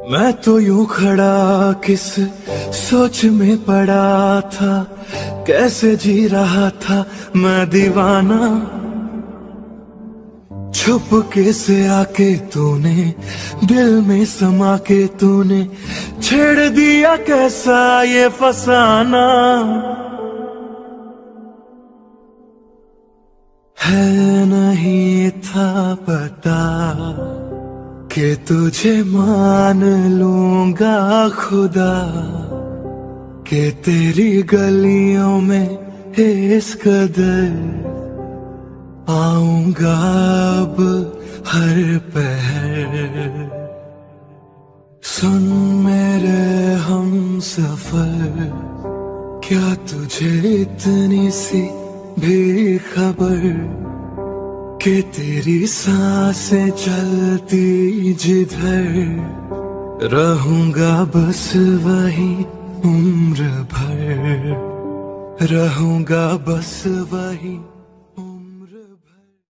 मैं तो यूं खड़ा किस सोच में पड़ा था, कैसे जी रहा था मैं दीवाना। छुप के से आके तूने दिल में समा के तूने छेड़ दिया कैसा ये फसाना। है नहीं था पता कि तुझे मान लूंगा खुदा, कि तेरी गलियों में इस कदर आऊंगा अब हर पहर। सुन मेरे हम सफर, क्या तुझे इतनी सी भी खबर कि तेरी सांसें चलती जिधर रहूंगा बस वही उम्र भर, रहूंगा बस वही।